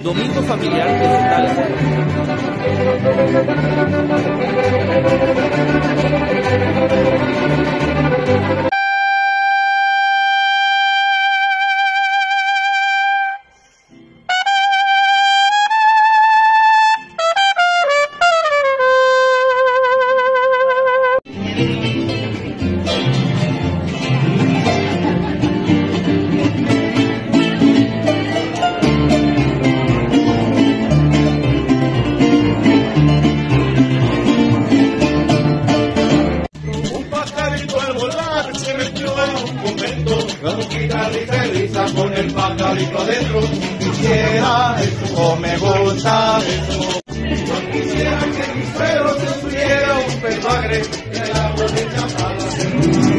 Domingo familiar vegetal. Se metió en un convento, la boquita risa y risa con el pajarito adentro. Quisiera eso, me gusta eso. Yo quisiera que mi suegro se subiera un pelagre, que la botella para hacer